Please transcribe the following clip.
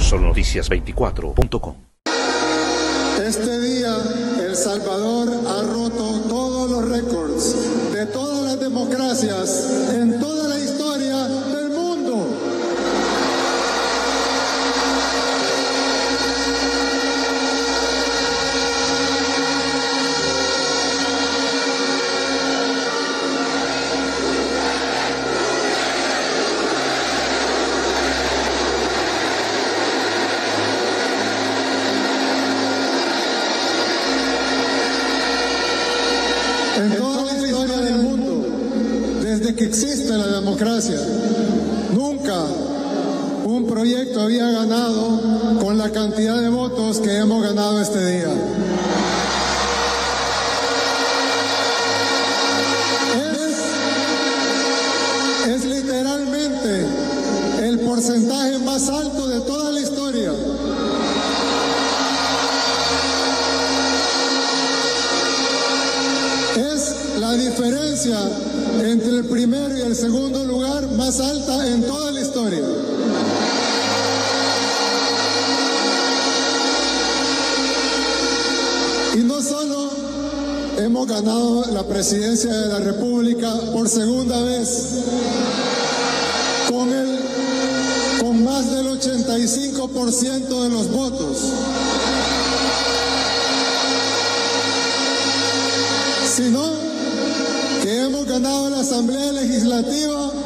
solnoticias24.com. Este día, El Salvador ha roto todos los récords de todas las democracias en toda la historia del mundo. En toda la historia del mundo, desde que existe la democracia, nunca un proyecto había ganado con la cantidad de votos que hemos ganado este día. Es literalmente el porcentaje más alto de toda la historia. La diferencia entre el primero y el segundo lugar más alta en toda la historia. Y no solo hemos ganado la presidencia de la República por segunda vez, con más del 85% de los votos, sino que hemos ganado la Asamblea Legislativa